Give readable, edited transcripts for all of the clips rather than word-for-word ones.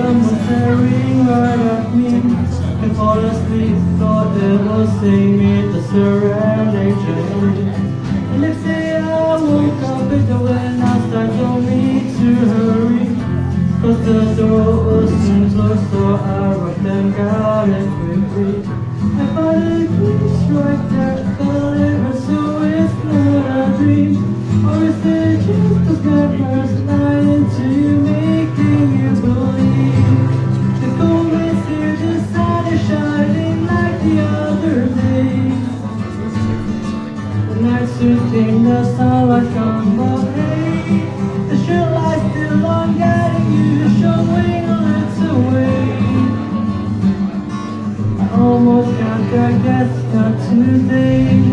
sun was staring right at me. I fall asleep, thought it was singing the serenade. And next day I woke up in the wind, I told me to hurry, cause the door was soon closed, so I rushed and got it quickly. I found a glimpse right there, but it was so it's not a dream. Or is it just the first night into making you believe? The comet's here, the sun is shining like the other day. The night soon came, the sunlight come, but hey, the street lights still on, getting you showing a little way. I almost got there, guess not today.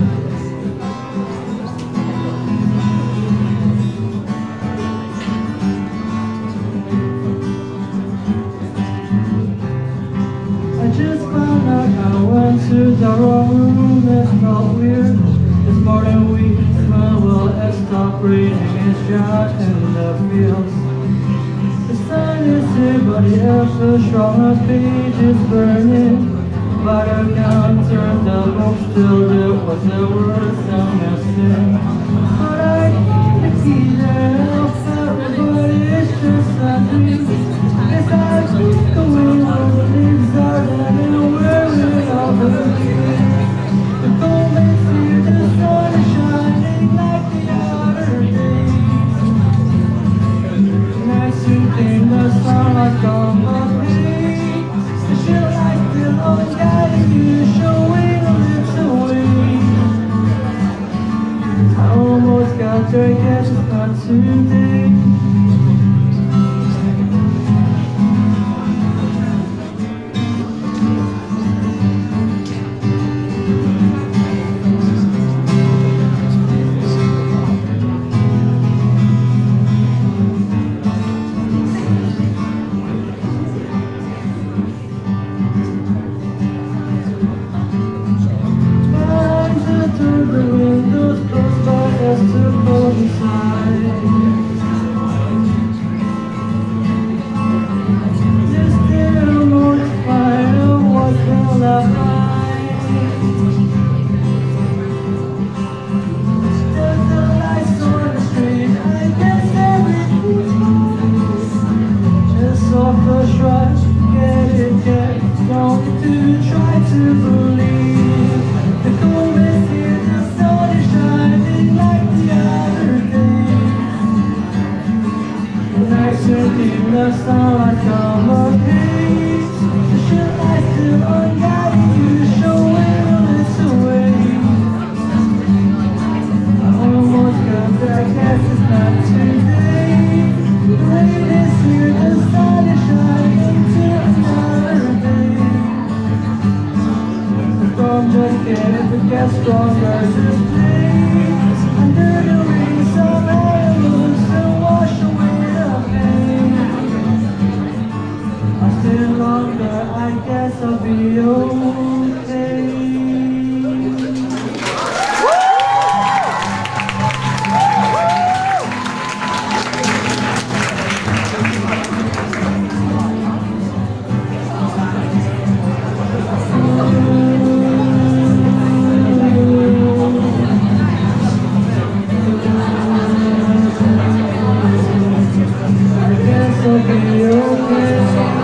Just found out I went to the wrong room, that's not weird. This morning we smell well and stop raining, it's dry in the fields. The sun is here but the air feels strong, the page is burning. By the counter the book still lit was the words I'm missing. But I can't see there else everybody, it's just a dream. If I keep going on the leaves are dead and wearing all the leaves. The comet's here, the sun is shining like the other days. Night soon came, the sunlight come up, hey, the shit light still on, guiding you, showing a little way. I almost got there, guess it's not today. The sunlight come up, hey, the shit lights still on, guiding you, showing a little way. I almost got there, I guess it's not today. The rain is here, the sun is shining till another day. The storm just came, it gets stronger this day. Under the rain, some animals will wash away the pain. Still longer, I guess I'll be okay. I guess I'll be okay.